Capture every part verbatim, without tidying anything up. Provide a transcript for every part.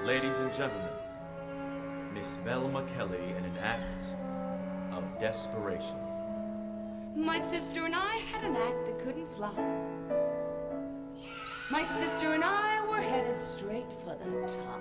Ladies and gentlemen, Miss Velma Kelly in an act of desperation. My sister and I had an act that couldn't flop. My sister and I were headed straight for the top.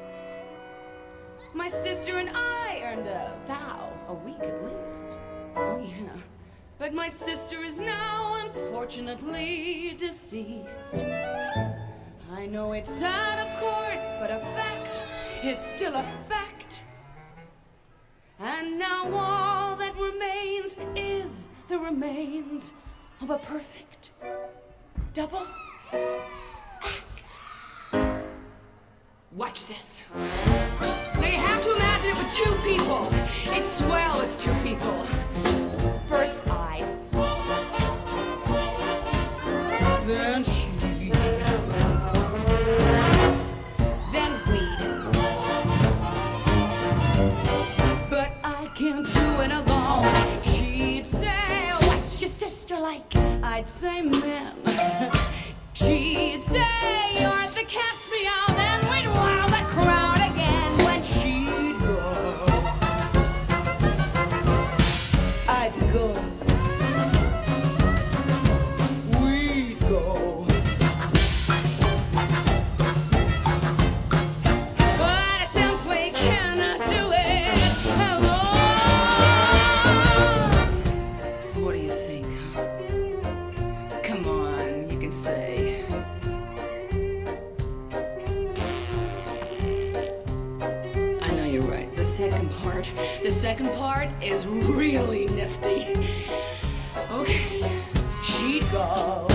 My sister and I earned a vow, a week at least. Oh yeah. But my sister is now unfortunately deceased. I know it's sad, of course, but a fact is still a fact. And now all that remains is the remains of a perfect double act. Watch this. Now you have to imagine it with two people. It's swell, it's two people. First I, then she, then we. But I can't do it alone. She'd say, what's your sister like? I'd say, man. She'd say, you're the cat's meow. Then we'd wow the crowd again when she'd go. I'd go. We'd go. But I simply cannot do it alone. So what do you think? Come on, you can say. I know you're right. The second part, the second part is really nifty. Okay, she'd go.